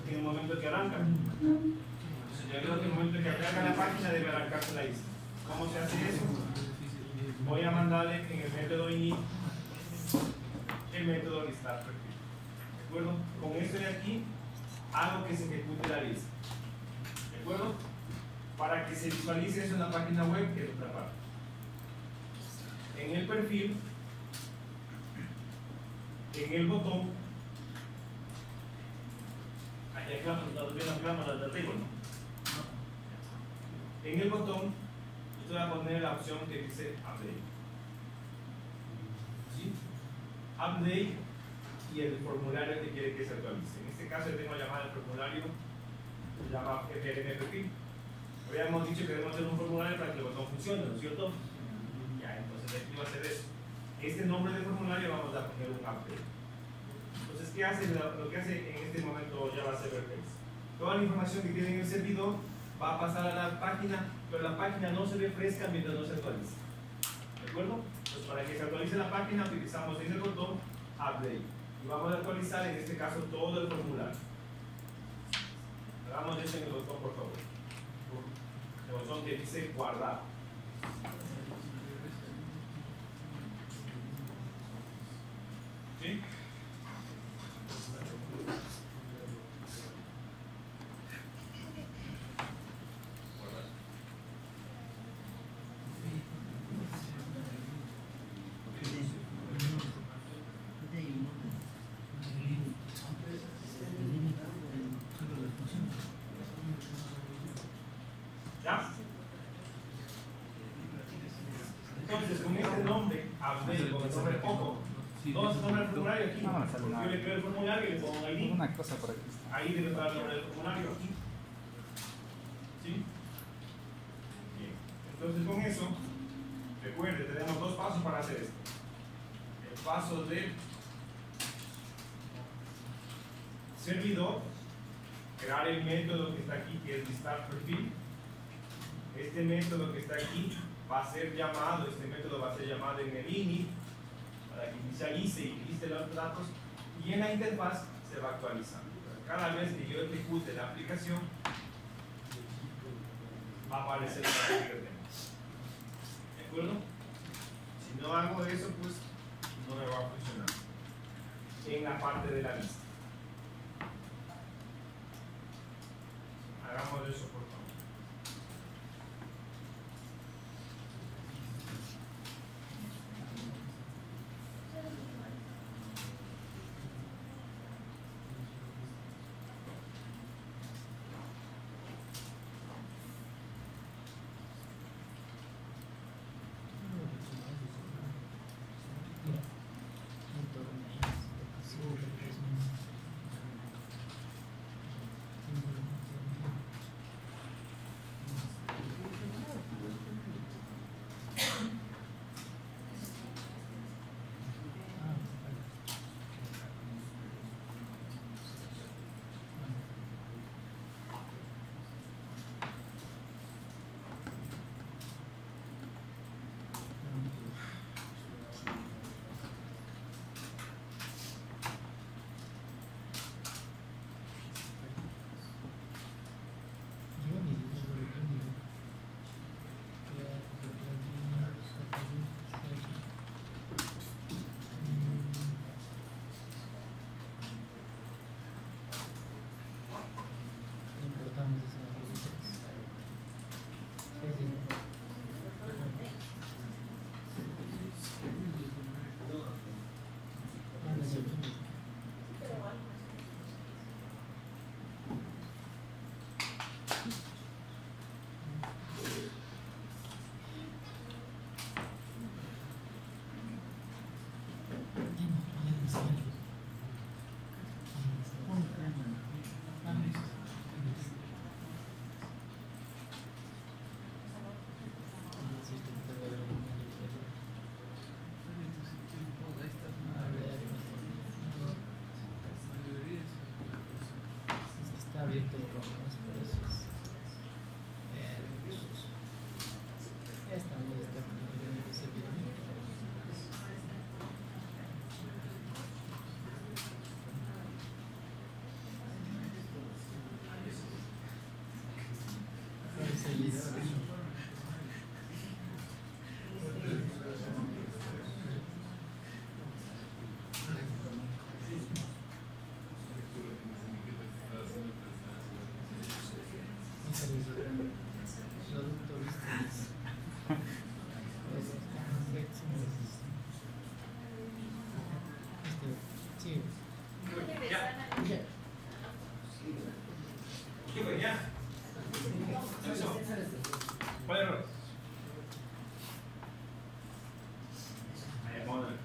en el momento que arranca. Entonces yo creo que en el momento que arranca la página debe arrancarse la lista. ¿Cómo se hace eso? Voy a mandarle en el método init el método listar perfil. ¿De acuerdo? Con esto de aquí hago que se ejecute la lista. ¿De acuerdo? Para que se visualice eso en la página web, que es otra parte. En el perfil, en el botón, aquí hay la cámara de arriba, ¿no? En el botón, yo voy a poner la opción que dice Update. ¿Sí? Update y el formulario que quiere que se actualice. En este caso, yo tengo llamado el formulario, se llama FLM perfil. Habíamos dicho que debemos hacer un formulario para que el botón funcione, ¿no es cierto? Ya, entonces aquí va a hacer eso. Este nombre del formulario vamos a poner un update. Entonces, ¿qué hace? Lo que hace en este momento Java Server Base. Toda la información que tiene en el servidor va a pasar a la página, pero la página no se ve fresca mientras no se actualice. ¿De acuerdo? Entonces, para que se actualice la página, utilizamos en el botón Update. Y vamos a actualizar, en este caso, todo el formulario. Hagamos eso en el botón, por favor. El botón que dice guardar. ¿Sí? ¿Ya? Entonces, con este nombre, update, con el nombre poco, ¿dónde se nombra el formulario? Aquí. Yo le creo el formulario y le pongo ID. Una cosa por aquí. Ahí debe estar el nombre del formulario, aquí. ¿Sí? Bien. Entonces, con eso, recuerde, tenemos dos pasos para hacer esto. El paso de servidor, crear el método que está aquí, que es listar perfil. Este método que está aquí va a ser llamado, este método va a ser llamado en el init para que inicialice y liste los datos, y en la interfaz se va actualizando. Cada vez que yo ejecute la aplicación va a aparecer el dato que tenemos. ¿De acuerdo? Si no hago eso, pues no me va a funcionar en la parte de la lista. Hagamos eso, por favor. abierto los precios. Esta no está en el servidor. Sí. Ya. ¿Qué fue? ¿Ya? Eso. ¿Cuál error? Ahí, vamos a ver.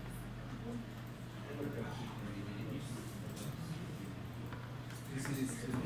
This is